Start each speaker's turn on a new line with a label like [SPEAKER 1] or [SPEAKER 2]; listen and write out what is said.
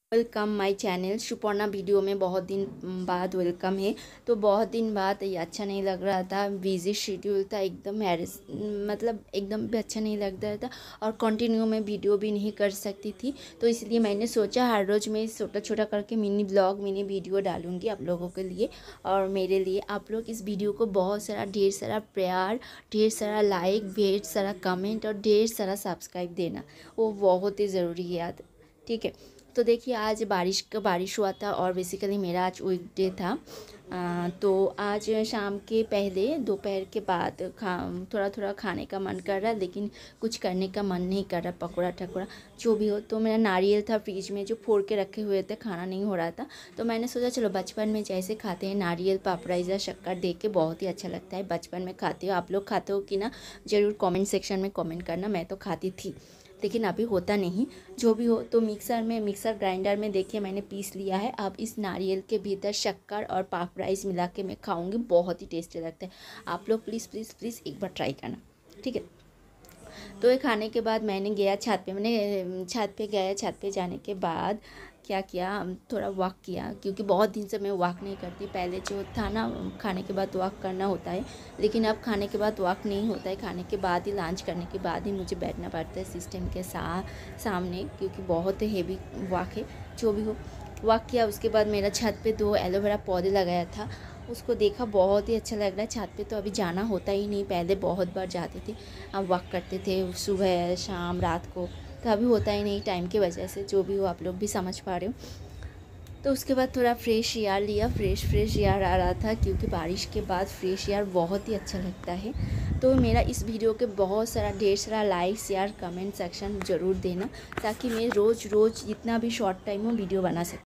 [SPEAKER 1] Welcome my channel Suparna video में बहुत दिन बाद वेलकम है। तो बहुत दिन बाद ये अच्छा नहीं लग रहा था, बिजी शेड्यूल था, एकदम हैरेस मतलब एकदम भी अच्छा नहीं लग रहा था और कंटिन्यू में वीडियो भी नहीं कर सकती थी। तो इसलिए मैंने सोचा हर रोज़ मैं छोटा छोटा करके मिनी ब्लॉग मिनी वीडियो डालूँगी आप लोगों के लिए और मेरे लिए। आप लोग इस वीडियो को बहुत सारा ढेर सारा प्यार, ढेर सारा लाइक, ढेर सारा कमेंट और ढेर सारा सब्सक्राइब देना, वो बहुत ही ज़रूरी है। ठीक है, तो देखिए आज बारिश हुआ था और बेसिकली मेरा आज वीकडे था। तो आज शाम के पहले दोपहर के बाद थोड़ा थोड़ा खाने का मन कर रहा है, लेकिन कुछ करने का मन नहीं कर रहा, पकौड़ा ठकोड़ा जो भी हो। तो मेरा नारियल था फ्रिज में जो फोड़ के रखे हुए थे, खाना नहीं हो रहा था। तो मैंने सोचा चलो बचपन में जैसे खाते हैं नारियल पापड़ाइजा शक्कर दे के, बहुत ही अच्छा लगता है। बचपन में खाते हो आप लोग, खाते हो कि ना, ज़रूर कमेंट सेक्शन में कमेंट करना। मैं तो खाती थी लेकिन अभी होता नहीं, जो भी हो। तो मिक्सर ग्राइंडर में देखिए मैंने पीस लिया है। अब इस नारियल के भीतर शक्कर और पाप राइस मिला के मैं खाऊंगी, बहुत ही टेस्टी लगता है। आप लोग प्लीज़ प्लीज़ प्लीज़ एक बार ट्राई करना, ठीक है। तो ये खाने के बाद मैंने गया छत पे, मैंने छत पे गया। छत पे जाने के बाद क्या किया, थोड़ा वॉक किया, क्योंकि बहुत दिन से मैं वॉक नहीं करती। पहले जो था ना, खाने के बाद वॉक करना होता है, लेकिन अब खाने के बाद वॉक नहीं होता है। खाने के बाद ही, लंच करने के बाद ही मुझे बैठना पड़ता है सिस्टम के सामने, क्योंकि बहुत हेवी वॉक है। जो भी हो, वॉक किया। उसके बाद मेरा छत पे 2 एलोवेरा पौधे लगाया था, उसको देखा, बहुत ही अच्छा लग रहा है। छत पे तो अभी जाना होता ही नहीं, पहले बहुत बार जाते थे, अब वॉक करते थे सुबह शाम रात को, तो अभी होता ही नहीं टाइम की वजह से। जो भी हो, आप लोग भी समझ पा रहे हो। तो उसके बाद थोड़ा फ्रेश एयर लिया, फ्रेश एयर आ रहा था, क्योंकि बारिश के बाद फ्रेश एयर बहुत ही अच्छा लगता है। तो मेरा इस वीडियो के बहुत सारा ढेर सारा लाइक शेयर कमेंट सेक्शन ज़रूर देना, ताकि मैं रोज़ जितना भी शॉर्ट टाइम हो वीडियो बना सकूँ।